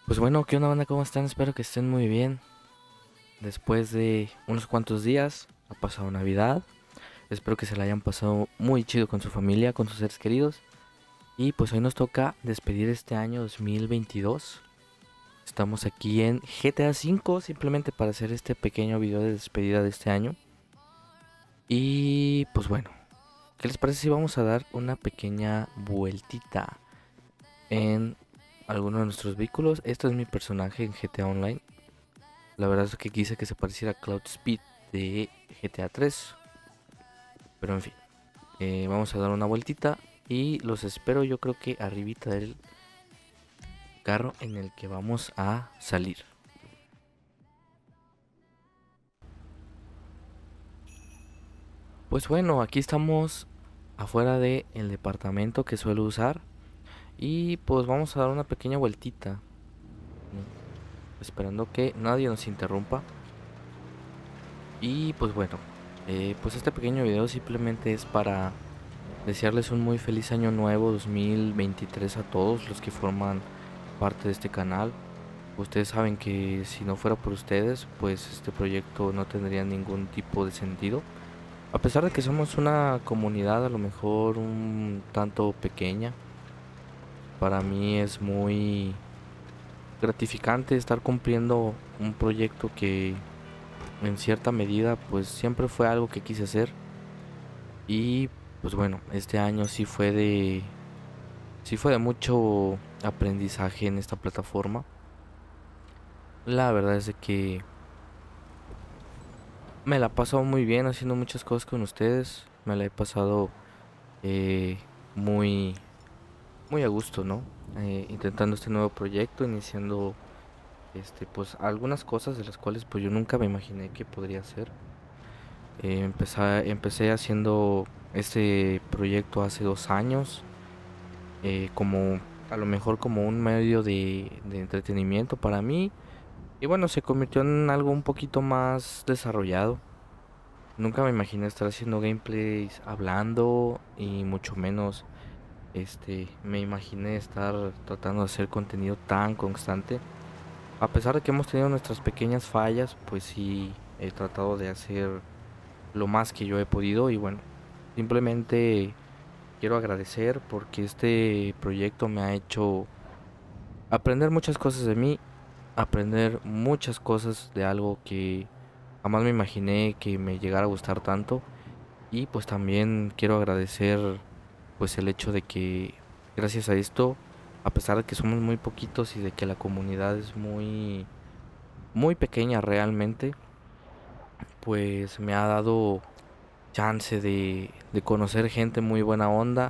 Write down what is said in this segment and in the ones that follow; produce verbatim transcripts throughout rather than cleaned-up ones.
Pues bueno, ¿qué onda banda? ¿Cómo están? Espero que estén muy bien. Después de unos cuantos días, ha pasado Navidad. Espero que se la hayan pasado muy chido con su familia, con sus seres queridos. Y pues hoy nos toca despedir este año dos mil veintidós. Estamos aquí en G T A cinco simplemente para hacer este pequeño video de despedida de este año. Y pues bueno, ¿qué les parece si vamos a dar una pequeña vueltita en alguno de nuestros vehículos? Este es mi personaje en G T A Online. La verdad es que quise que se pareciera a Cloud Speed de G T A tres. Pero en fin, eh, vamos a dar una vueltita y los espero, yo creo que arribita del carro en el que vamos a salir. Pues bueno, aquí estamos afuera del departamento que suelo usar. Y pues vamos a dar una pequeña vueltita, ¿no? Esperando que nadie nos interrumpa. Y pues bueno, eh, pues este pequeño video simplemente es para desearles un muy feliz año nuevo dos mil veintitrés a todos los que forman parte de este canal. Ustedes saben que si no fuera por ustedes, pues este proyecto no tendría ningún tipo de sentido. A pesar de que somos una comunidad a lo mejor un tanto pequeña, para mí es muy gratificante estar cumpliendo un proyecto que en cierta medida pues siempre fue algo que quise hacer. Y pues bueno, este año sí fue de sí fue de mucho aprendizaje en esta plataforma. La verdad es de que me la he pasado muy bien haciendo muchas cosas con ustedes. Me la he pasado eh, muy, muy a gusto, ¿no? Eh, intentando este nuevo proyecto, iniciando este, pues algunas cosas de las cuales pues yo nunca me imaginé que podría hacer. Eh, empecé, empecé haciendo este proyecto hace dos años, eh, como a lo mejor como un medio de, de entretenimiento para mí. Y bueno, se convirtió en algo un poquito más desarrollado. Nunca me imaginé estar haciendo gameplays hablando y mucho menos este me imaginé estar tratando de hacer contenido tan constante. A pesar de que hemos tenido nuestras pequeñas fallas, pues sí he tratado de hacer lo más que yo he podido y bueno, simplemente quiero agradecer porque este proyecto me ha hecho aprender muchas cosas de mí, aprender muchas cosas de algo que jamás me imaginé que me llegara a gustar tanto. Y pues también quiero agradecer pues el hecho de que gracias a esto, a pesar de que somos muy poquitos y de que la comunidad es muy muy pequeña realmente, pues me ha dado chance de, de conocer gente muy buena onda,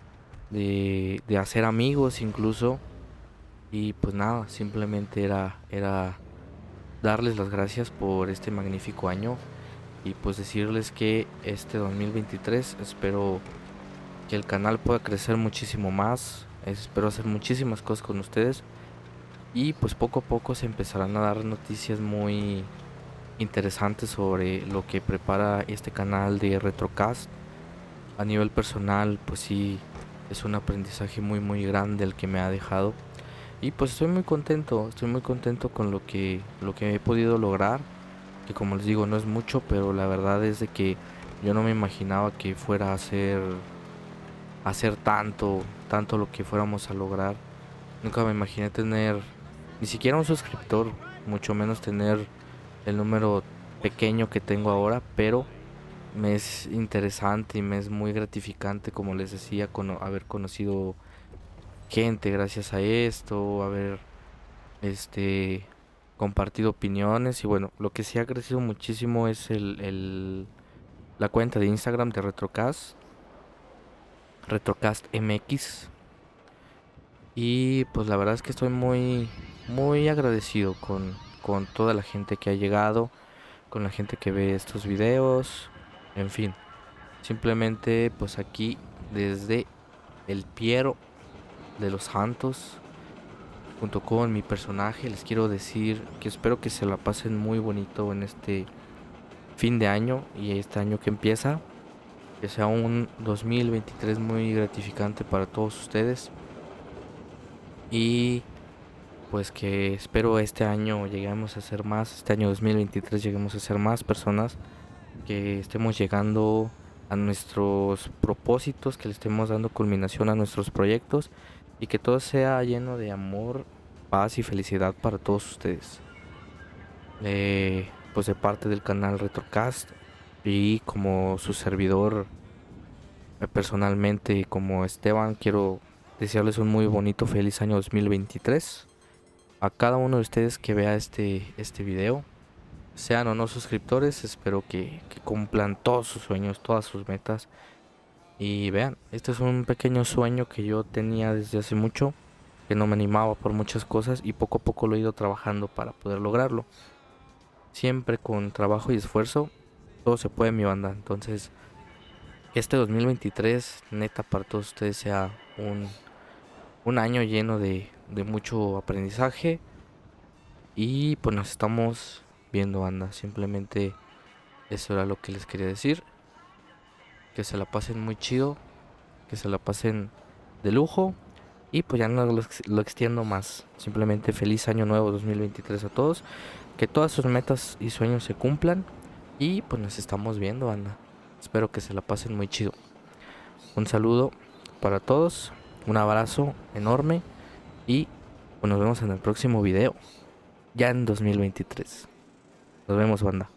de, de hacer amigos incluso. Y pues nada, simplemente era, era darles las gracias por este magnífico año y pues decirles que este dos mil veintitrés espero que el canal pueda crecer muchísimo más. Espero hacer muchísimas cosas con ustedes y pues poco a poco se empezarán a dar noticias muy interesantes sobre lo que prepara este canal de Retrocast. A nivel personal, pues sí, es un aprendizaje muy muy grande el que me ha dejado y pues estoy muy contento, estoy muy contento con lo que lo que he podido lograr, que como les digo no es mucho, pero la verdad es de que yo no me imaginaba que fuera a ser hacer tanto, tanto lo que fuéramos a lograr. Nunca me imaginé tener ni siquiera un suscriptor, mucho menos tener el número pequeño que tengo ahora, pero me es interesante y me es muy gratificante, como les decía, cono haber conocido gente gracias a esto, haber este compartido opiniones y bueno, lo que sí ha crecido muchísimo es el, el la cuenta de Instagram de Retrocast, Retrocast M X. Y pues la verdad es que estoy muy, muy agradecido con, con toda la gente que ha llegado, con la gente que ve estos videos, en fin. Simplemente pues aquí desde el Piero de los Santos, junto con mi personaje, les quiero decir que espero que se la pasen muy bonito en este fin de año y este año que empieza. Que sea un dos mil veintitrés muy gratificante para todos ustedes. Y pues que espero este año lleguemos a ser más, este año dos mil veintitrés lleguemos a ser más personas, que estemos llegando a nuestros propósitos, que le estemos dando culminación a nuestros proyectos y que todo sea lleno de amor, paz y felicidad para todos ustedes. Eh, pues de parte del canal Retrocast y como su servidor, eh, personalmente como Esteban, quiero desearles un muy bonito feliz año dos mil veintitrés a cada uno de ustedes que vea este, este video. Sean o no suscriptores, espero que, que cumplan todos sus sueños, todas sus metas. Y vean, este es un pequeño sueño que yo tenía desde hace mucho, que no me animaba por muchas cosas y poco a poco lo he ido trabajando para poder lograrlo. Siempre con trabajo y esfuerzo, todo se puede, mi banda. Entonces, que este dos mil veintitrés, neta, para todos ustedes sea un, un año lleno de, de mucho aprendizaje. Y pues nos estamos viendo, banda. Simplemente eso era lo que les quería decir. Que se la pasen muy chido, que se la pasen de lujo. Y pues ya no lo, ex- lo extiendo más. Simplemente feliz año nuevo dos mil veintitrés a todos. Que todas sus metas y sueños se cumplan. Y pues nos estamos viendo, banda. Espero que se la pasen muy chido. Un saludo para todos. Un abrazo enorme. Y pues nos vemos en el próximo video. Ya en dos mil veintitrés. Nos vemos, banda.